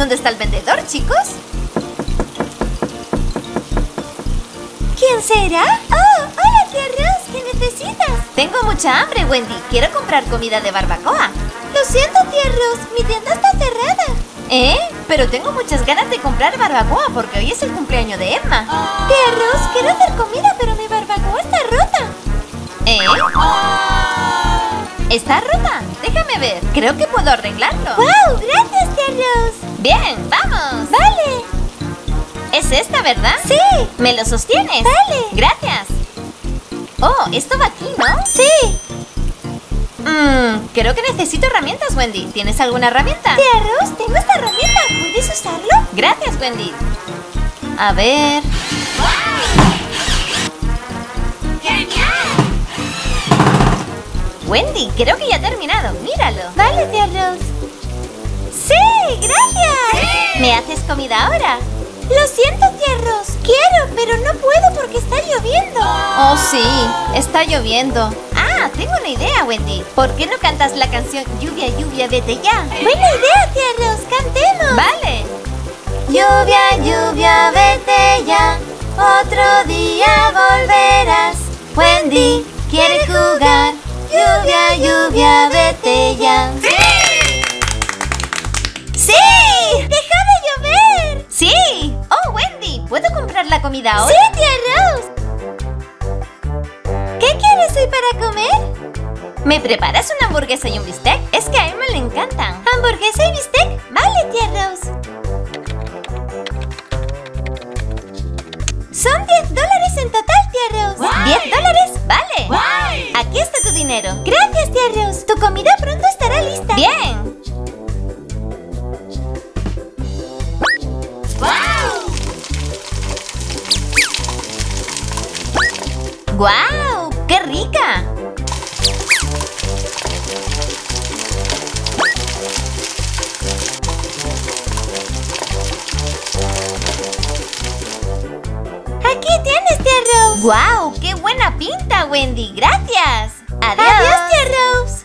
¿Dónde está el vendedor, chicos? ¿Quién será? ¡Oh! ¡Hola, tía Rose! ¿Qué necesitas? Tengo mucha hambre, Wendy. Quiero comprar comida de barbacoa. Lo siento, tía Rose. Mi tienda está cerrada. Pero tengo muchas ganas de comprar barbacoa porque hoy es el cumpleaños de Emma. Tía Rose, quiero hacer comida, pero mi barbacoa está rota. ¿Está rota? Déjame ver. Creo que puedo arreglarlo. ¡Wow! ¡Gracias, tía Rose! Bien, vamos. Vale. ¿Es esta, verdad? Sí. ¿Me lo sostienes? Vale. Gracias. Oh, esto va aquí, ¿no? Sí. Creo que necesito herramientas, Wendy. ¿Tienes alguna herramienta? Tía Rose, tengo esta herramienta. ¿Puedes usarlo? Gracias, Wendy. A ver... Wendy, creo que ya ha terminado. Míralo. Vale, tía Rose. ¡Sí! ¡Gracias! ¡Sí! ¿Me haces comida ahora? Lo siento, tía Rose. Quiero, pero no puedo porque está lloviendo. Oh, sí. Está lloviendo. Ah, tengo una idea, Wendy. ¿Por qué no cantas la canción Lluvia, lluvia, vete ya? Buena idea, tía Rose. ¡Cantemos! Vale. Lluvia, lluvia, vete ya. Otro día volverás. Wendy quiere jugar. Lluvia, lluvia, vete ya. ¡Sí! ¡Sí! ¡Deja de llover! ¡Sí! ¡Oh, Wendy! ¿Puedo comprar la comida ahora? ¡Sí, tía Rose! ¿Qué quieres hoy para comer? ¿Me preparas una hamburguesa y un bistec? Es que a Emma le encantan. ¿Hamburguesa y bistec? Vale, tía Rose. Son $10 en total, tía Rose. ¿$10? Vale. ¡Guay! Aquí está tu dinero. Gracias, tía Rose. Tu comida pronto estará lista. Bien. ¡Guau! ¡Qué rica! Aquí tienes, tía Rose. ¡Guau! ¡Qué buena pinta, Wendy! ¡Gracias! ¡Adiós! Adiós, tía Rose.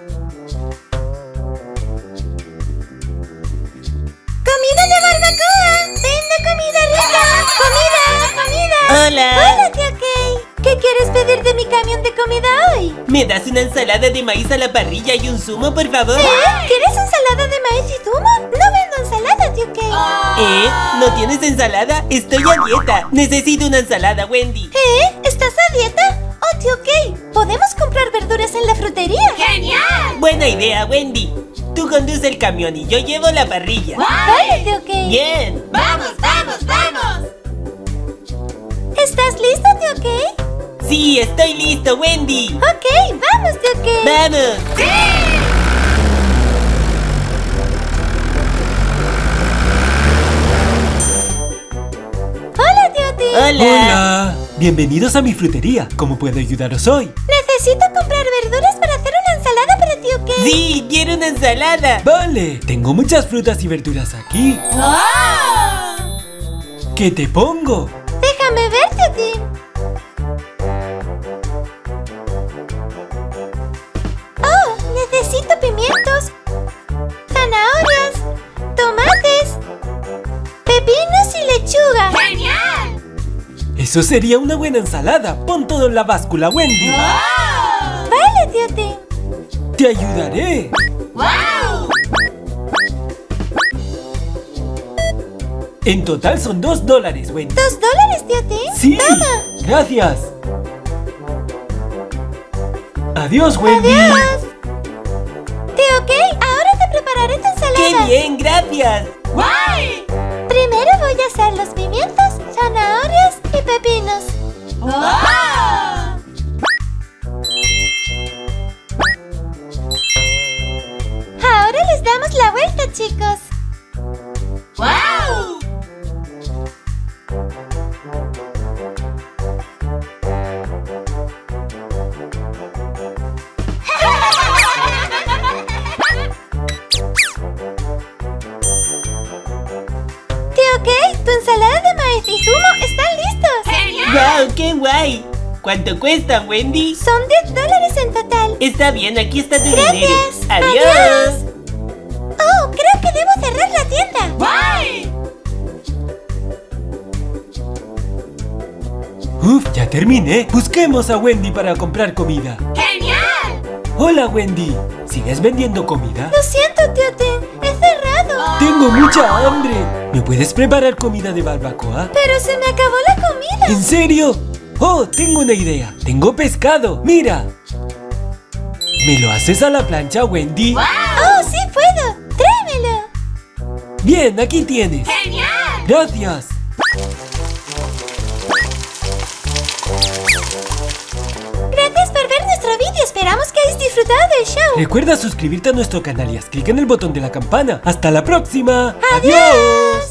¡Comida de barbacoa! ¡Vendo comida rica! ¡Comida! ¡Comida! ¡Hola! ¡Hola, tía Kay! ¿Qué quieres pedir de mi camión de comida hoy? ¿Me das una ensalada de maíz a la parrilla y un zumo, por favor? ¿Quieres ensalada de maíz y zumo? No vendo ensalada, tía Kay. ¿No tienes ensalada? Estoy a dieta. Necesito una ensalada, Wendy. ¿Estás a dieta? Oh, tío Kay, ¿podemos comprar verduras en la frutería? ¡Genial! Buena idea, Wendy. Tú conduces el camión y yo llevo la parrilla. Vale, tío Kay. Bien. ¡Vamos, vamos, vamos! ¿Estás listo, tío Kay? Sí, estoy listo, Wendy. Ok, vamos, tío Kay. ¡Vamos! Hola, tío Tim. ¡Hola! ¡Hola! Bienvenidos a mi frutería. ¿Cómo puedo ayudaros hoy? Necesito comprar verduras para hacer una ensalada para tío Kay. Sí, quiero una ensalada. Vale, tengo muchas frutas y verduras aquí. ¿Qué te pongo? Déjame ver, tío Tim. Oh, necesito pimientos, zanahorias, tomates, pepinos y lechuga. ¡Genial! Eso sería una buena ensalada. Pon todo en la báscula, Wendy. Vale, tío Tim. Te ayudaré. ¡Wow! En total son $2, Wendy. $2, tío Tim. Sí. Toma. Gracias. Adiós, Wendy. Adiós. Tío Kay, ahora te prepararé tu ensalada. ¡Qué bien, gracias! ¡Guay! Primero voy a hacer los pimientos, zanahorias y pepinos. ¡Wow! Ahora les damos la vuelta, chicos. ¡Wow! Tío Kay, tu ensalada de maíz y zumo están listos. ¡Genial! ¡Wow, qué guay! ¿Cuánto cuesta, Wendy? Son $10 en total. Está bien, aquí está tu Gracias. dinero. ¡Adiós! Oh, creo que debo cerrar la tienda. Uf, ya terminé. Busquemos a Wendy para comprar comida. ¡Genial! Hola, Wendy. ¿Sigues vendiendo comida? Lo siento, tío Ten. He cerrado. Tengo mucha hambre. ¿Me puedes preparar comida de barbacoa? Pero se me acabó la comida. ¿En serio? Oh, tengo una idea. Tengo pescado. Mira. ¿Me lo haces a la plancha, Wendy? Oh, sí puedo. Tráemelo. Bien, aquí tienes. ¡Genial! Gracias. Gracias por ver nuestro vídeo. Esperamos que hayáis disfrutado del show. Recuerda suscribirte a nuestro canal y haz clic en el botón de la campana. ¡Hasta la próxima! ¡Adiós!